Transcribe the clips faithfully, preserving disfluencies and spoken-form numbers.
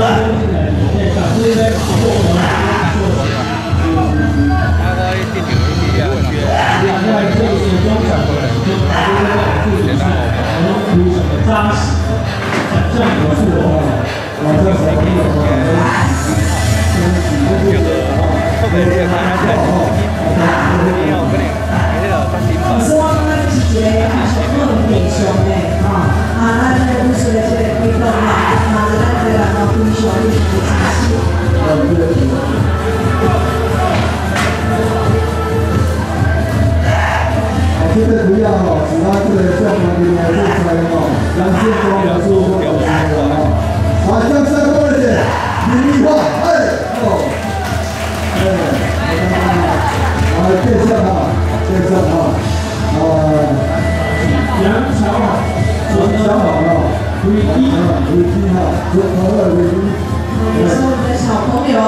这个不要哦，其他这个项目里面做出来哦，两千多秒数或者是哦，好，向上多一点，你画，哎，哦，哎，好，变相哈，变相哈，啊，杨小马，杨小马哦，唯一，唯一哈，左头的唯一， 也是我们的小朋友。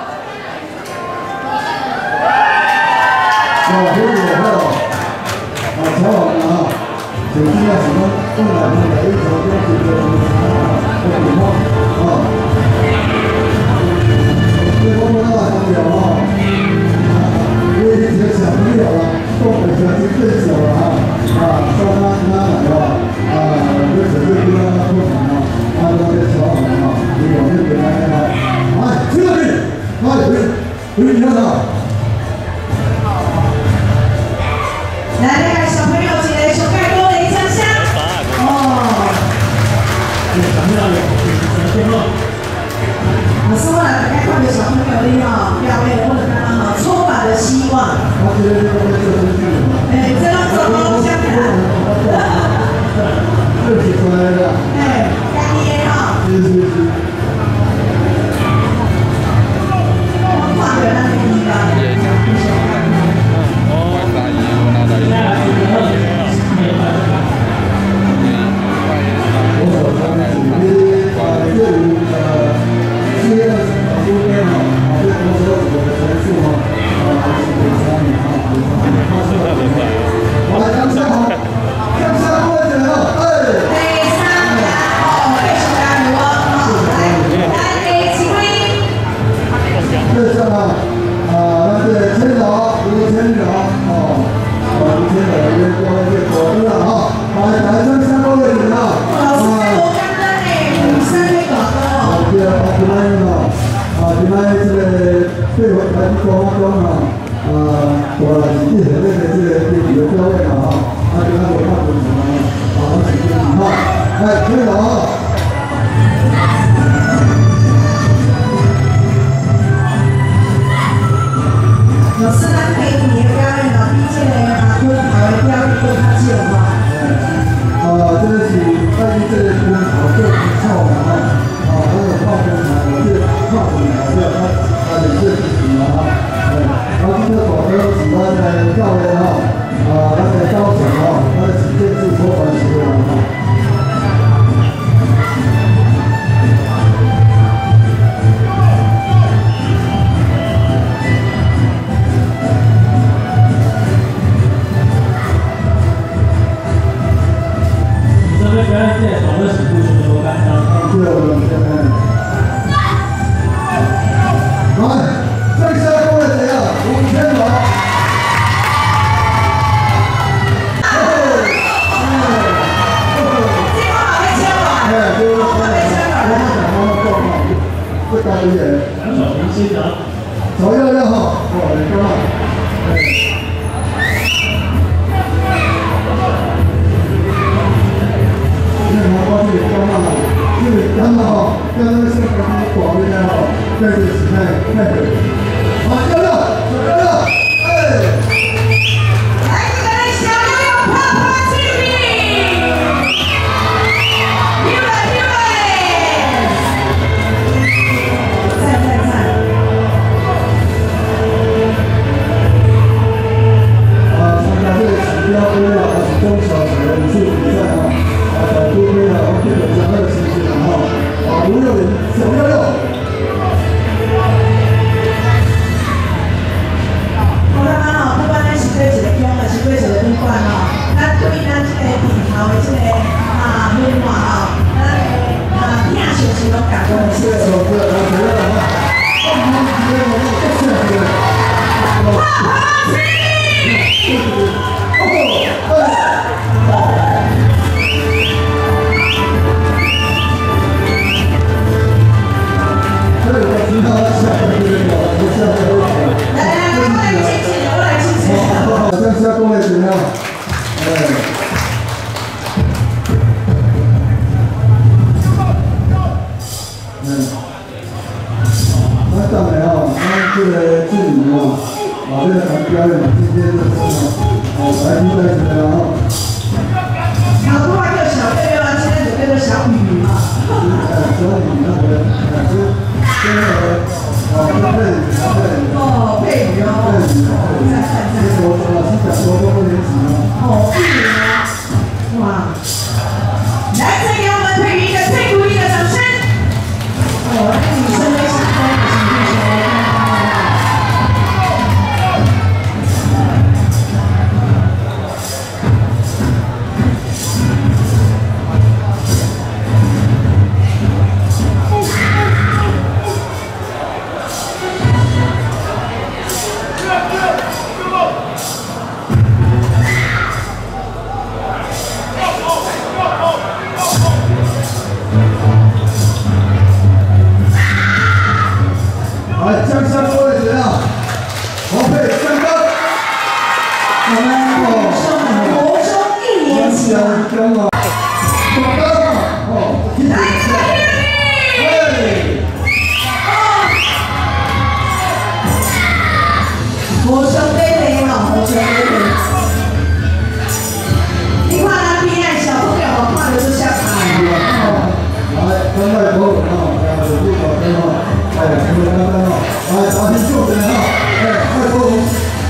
哇，这个哦。 啊，超好的啊！手机啊，什么动感的，每一条都是这个啊，这个屏幕啊，这个光大小表啊，因为这些小朋友啊，动的小鸡更小了啊，啊，稍微慢慢来吧，啊，这手机不让它过长啊，啊，这个超好的啊，你往这边来啊，哎，去那边，哎，回回你看啊。 来，那个小朋友请来手盖多的一张香。哦。老师，我来大家看到小朋友的哈，表演或者刚刚好，充满了希望。哎，这样子哦，香港。 自己出来的。 哎，干爹哈。 是是是。 我画的那个地方。 五六零九六六。 啊，啊，为了咱表演今天的这个啊来宾在这边啊。 好多话叫小贝贝啊，现在准备的小雨嘛。 呃，小雨那个，呃，跟跟那个啊，跟佩宇，佩宇。 哦，佩宇哦。 佩宇， 在在在。 这个我老师讲说多年级了。 哦，一年啊，哇！来，再给我们佩宇一个最鼓励的掌声。哦，那个女生在想说，请同学看看。 来，江山各位怎样？黄佩江哥， 我们国中一年级啊。 江啊，广东啊，哦，来，嘿， 国中妹妹嘛，国中妹妹。你看咱边仔小朋友看着就像爱哦。 来，跟外国人啊，啊，有这个跟啊，哎，这个跟跟啊，来，大家就这样啊，哎，外国人。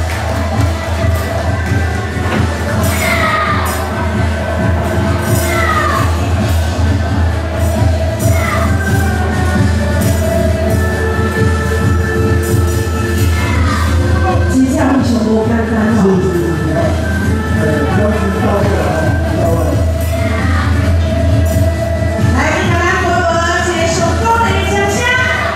其实这样全部干干是哦。 是是，哎，要是到这个啊，到了。 来，给大家国文接受高的奖项。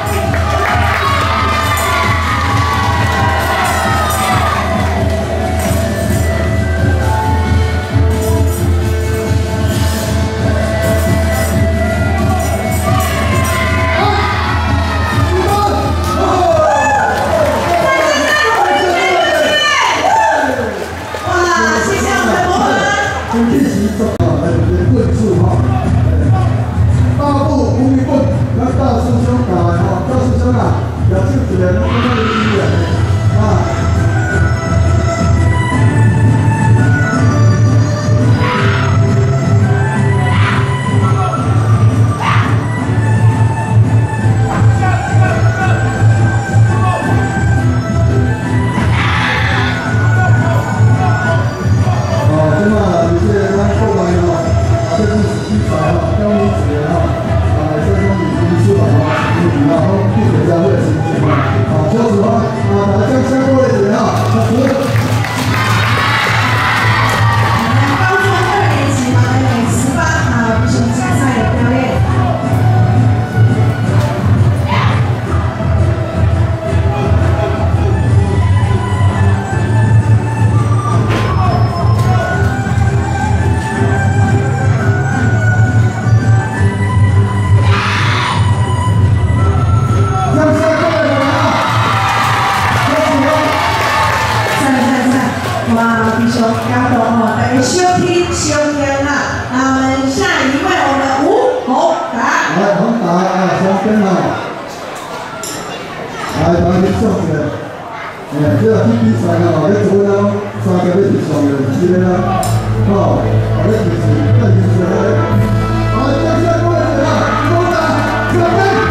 哇，谢谢我们的国文。 今天是做啊，来来棍数哈，大步五米棍，咱大师兄打的哈，大师兄啊，也就一个那么的音乐啊。收听收听啦，那我们下一位我们吴宏达。来，宏达啊，从跟啊，来把你送起来。哎，这个比比赛啊，你做了三个月以上的，是的啦，哦，我咧就是更就是咧，啊，这些各位啊，宏达，准备。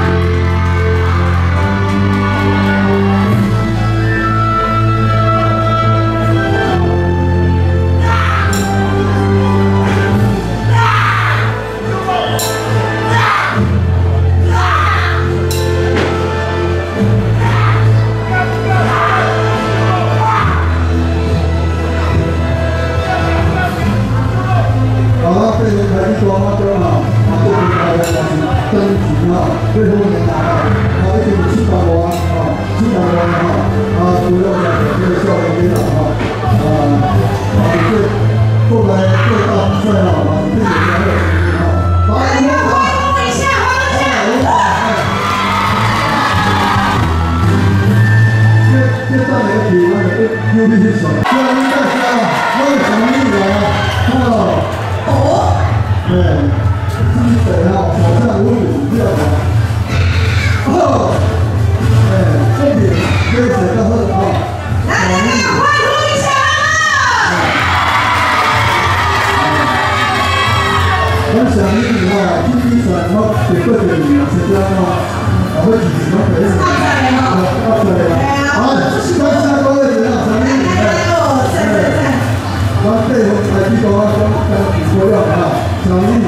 多么多好，啊，这个大家就是登记啊，最后面啊，啊，一定七百万啊，七百万啊，啊，主要讲的这个校园领导啊，啊，啊，这后来各大比赛啊，啊，这个加入啊，好， 来，欢呼一下，欢呼一下！ 这这上面的比那个优比是什么？这应该是啊，那个什么意思啊？哦。 哦。 对，基本啊，好像我有这样的。哦，哎，重点，这个写到这啊。 第二名啊，谁知道吗？啊，我几什么回事？啊，到这里了。好，三下高位怎样？陈立明。对。咱队伍来去讲啊，讲讲说了啊，陈立明